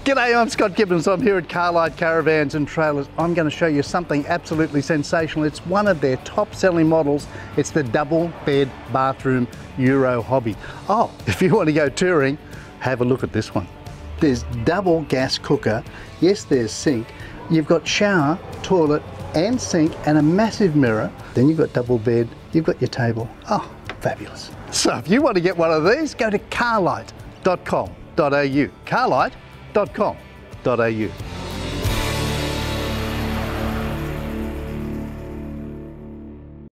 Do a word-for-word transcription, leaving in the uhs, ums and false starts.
G'day, I'm Scott Gibbons. I'm here at Carlight Caravans and Trailers. I'm going to show you something absolutely sensational. It's one of their top selling models. It's the double bed bathroom Euro hobby. Oh, if you want to go touring, have a look at this one. There's double gas cooker. Yes, there's sink. You've got shower, toilet and sink and a massive mirror. Then you've got double bed. You've got your table. Oh, fabulous. So if you want to get one of these, go to carlight dot com dot A U. carlight dot com dot A U.